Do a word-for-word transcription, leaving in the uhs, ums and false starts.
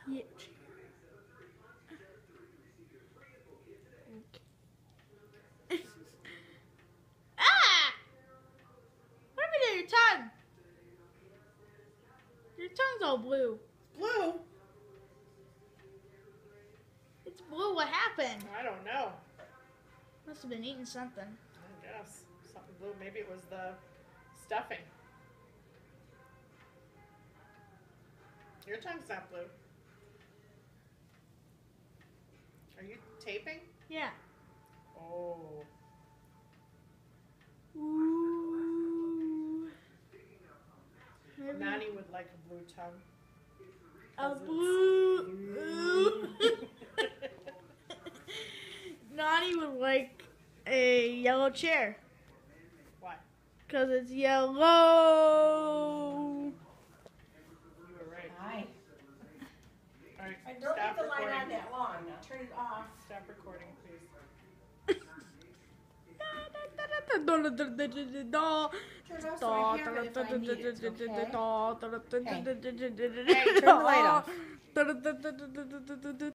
Yeah. Ah! What happened to your tongue? Your tongue's all blue. Blue? It's blue. What happened? I don't know. Must have been eating something. I guess. Something blue. Maybe it was the stuffing. Your tongue's not blue. Are you taping? Yeah. Oh. Ooh. Maybe Nani would like a blue tongue. a 'Cause it's blue. blue. Nani would like a yellow chair. Why? Because it's yellow. You were right. Hi. All right. I don't Stop leave the light recording. on that long. Now turn it off. Stop recording, please. Turn it off so I have it if I need it, okay? Hey, turn the light off.